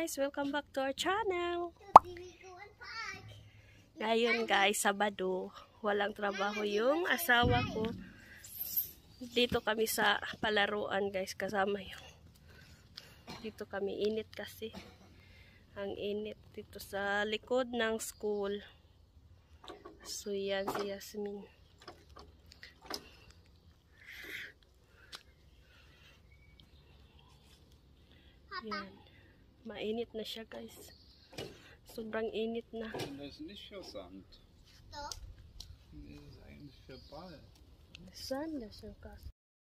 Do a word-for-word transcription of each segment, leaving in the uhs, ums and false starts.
guys! Welcome back to our channel! Ngayon guys, Sabado, walang trabaho yung asawa ko. Dito kami sa palaruan guys, kasama yung dito kami, init kasi. Ang init dito sa likod ng school. So yan si Yasmin. Yan. Mainit na siya guys. Sobrang init na. Das ist nicht für Sand. Doch. Das ist eigentlich für Ball. Sand, das ist krass.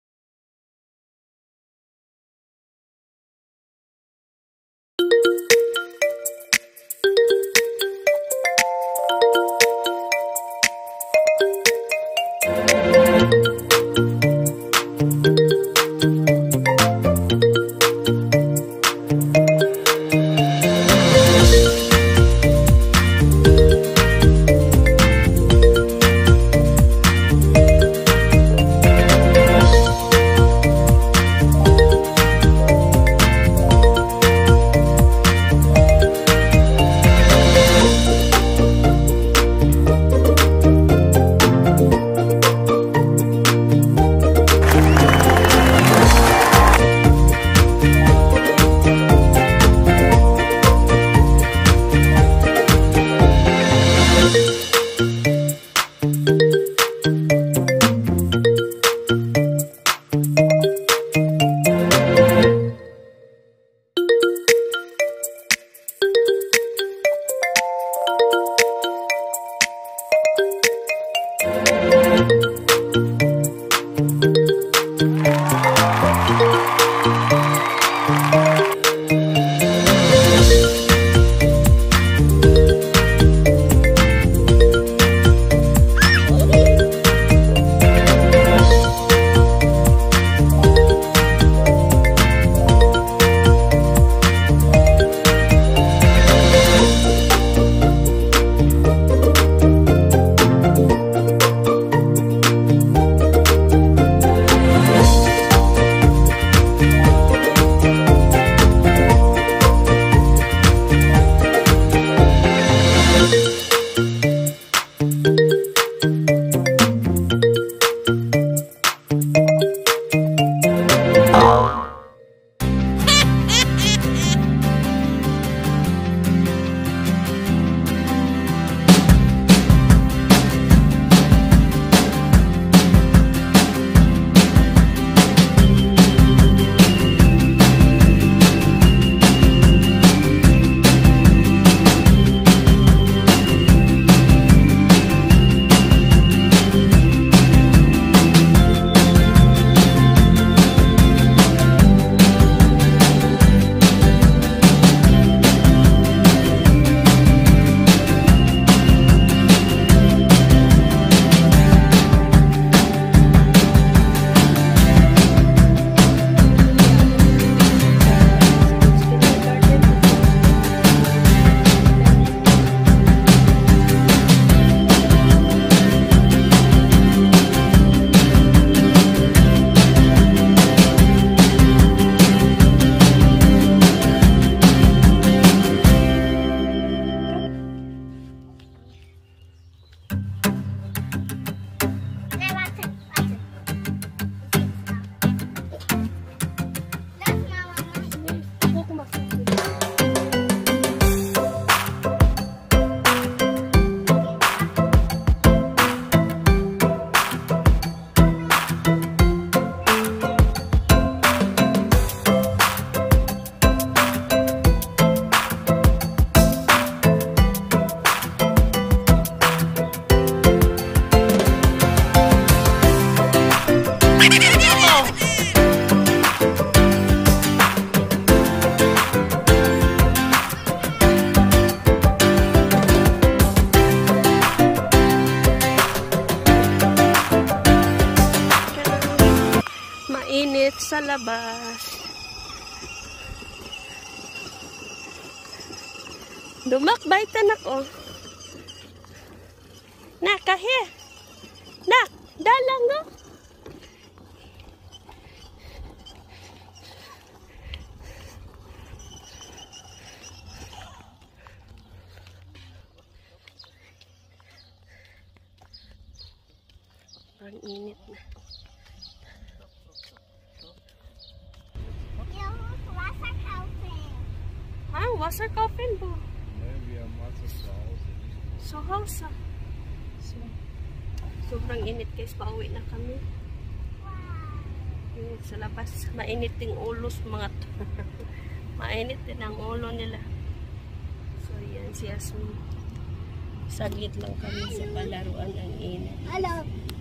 Sa labas. Dumakbaitan ako. Nak, kahe. Nak, dalang no? Sobrang init na. Ah, Wasserkaufen po. Ne, wir haben Wasser zu Hause. So, Hausa. So, sobrang init guys. Pauwi na kami. Init sa labas. Mainit yung ulos mga to. Mainit din ang ulo nila. So, yan si Yasmin. Saglit lang kami sa palaruan ang init. Hello.